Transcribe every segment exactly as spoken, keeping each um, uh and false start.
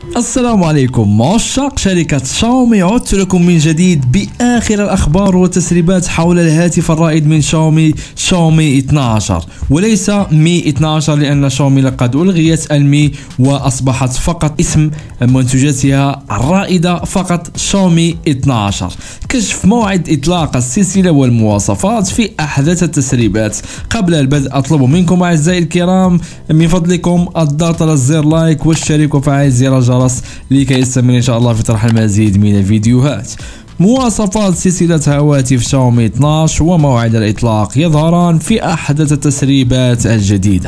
السلام عليكم عشاق شركة شاومي، عدت لكم من جديد بآخر الأخبار والتسريبات حول الهاتف الرائد من شاومي شاومي اثنا عشر، وليس مي اثنا عشر لأن شاومي لقد ألغيت المي وأصبحت فقط اسم منتجاتها الرائدة فقط شاومي اثنا عشر. كشف موعد إطلاق السلسلة والمواصفات في أحدث التسريبات. قبل البدء أطلب منكم أعزائي الكرام من فضلكم الضغط على زر لايك والشارك وفعل زر الجرس لكي يستمر إن شاء الله في طرح المزيد من الفيديوهات. مواصفات سلسلة هواتف شاومي اثنا عشر وموعد الإطلاق يظهران في أحدث التسريبات الجديدة.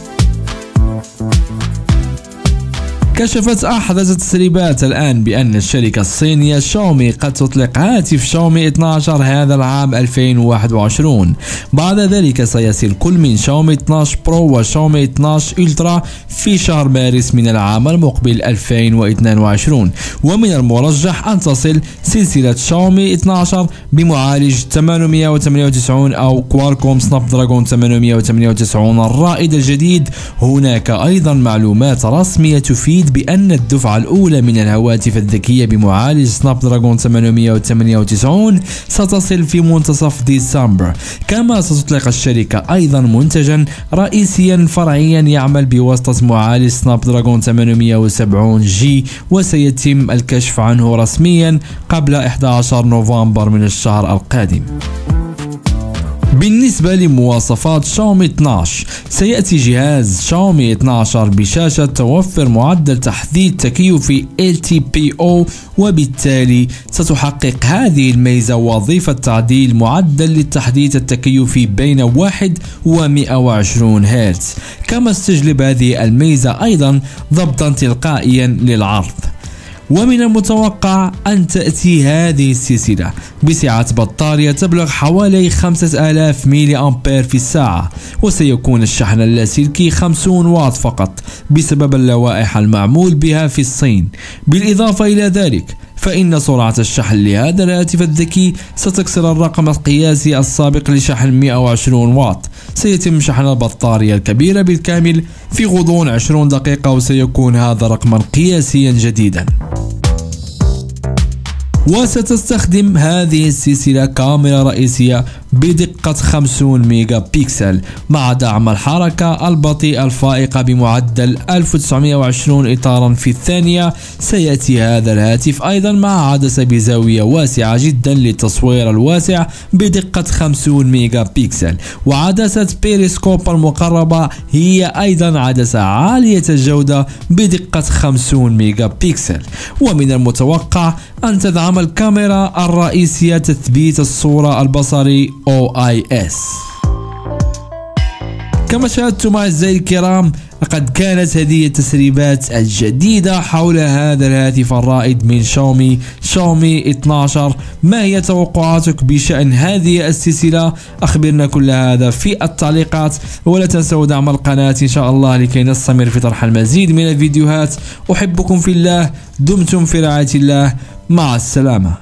كشفت أحدث التسريبات الآن بأن الشركة الصينية شاومي قد تطلق هاتف شاومي اثنا عشر هذا العام ألفين وواحد وعشرين. بعد ذلك سيصل كل من شاومي اثنا عشر برو وشاومي اثنا عشر ألترا في شهر مارس من العام المقبل ألفين واثنين وعشرين، ومن المرجح أن تصل سلسلة شاومي اثنا عشر بمعالج ثمانمئة وثمانية وتسعين أو كوالكوم سناب دراجون ثمانمئة وثمانية وتسعين الرائد الجديد. هناك أيضا معلومات رسمية تفيد بأن الدفعة الأولى من الهواتف الذكية بمعالج سناب دراجون ثمانمئة وثمانية وتسعين ستصل في منتصف ديسمبر. كما ستطلق الشركة أيضا منتجا رئيسيا فرعيا يعمل بواسطة معالج سناب دراجون ثمانمئة وسبعين جي، وسيتم الكشف عنه رسميا قبل أحد عشر نوفمبر من الشهر القادم. بالنسبة لمواصفات شاومي اثنا عشر، سيأتي جهاز شاومي اثنا عشر بشاشة توفر معدل تحديث تكيفي إل تي بي أو، وبالتالي ستحقق هذه الميزة وظيفة تعديل معدل للتحديث التكيفي بين واحد ومئة وعشرين هرتز. كما استجلب هذه الميزة أيضا ضبطا تلقائيا للعرض. ومن المتوقع أن تأتي هذه السلسلة بسعة بطارية تبلغ حوالي خمسة آلاف ميلي أمبير في الساعة، وسيكون الشحن اللاسلكي خمسين واط فقط بسبب اللوائح المعمول بها في الصين. بالإضافة إلى ذلك فإن سرعة الشحن لهذا الهاتف الذكي ستكسر الرقم القياسي السابق لشحن مئة وعشرين واط. سيتم شحن البطارية الكبيرة بالكامل في غضون عشرين دقيقة، وسيكون هذا رقما قياسيا جديدا. وستستخدم هذه السلسلة كاميرا رئيسية بدقة خمسين ميجا بكسل مع دعم الحركة البطيئة الفائقة بمعدل ألف وتسعمئة وعشرين إطارا في الثانية. سيأتي هذا الهاتف أيضا مع عدسة بزاوية واسعة جدا للتصوير الواسع بدقة خمسين ميجا بكسل، وعدسة بيريسكوب المقربة هي أيضا عدسة عالية الجودة بدقة خمسين ميجا بكسل. ومن المتوقع أن تدعم الكاميرا الرئيسية تثبيت الصورة البصري أو آي إس. كما شاهدتم أعزائي الكرام، لقد كانت هذه التسريبات الجديدة حول هذا الهاتف الرائد من شاومي شاومي اثنا عشر. ما هي توقعاتك بشأن هذه السلسلة؟ أخبرنا كل هذا في التعليقات، ولا تنسوا دعم القناة إن شاء الله لكي نستمر في طرح المزيد من الفيديوهات. أحبكم في الله، دمتم في رعاية الله، مع السلامة.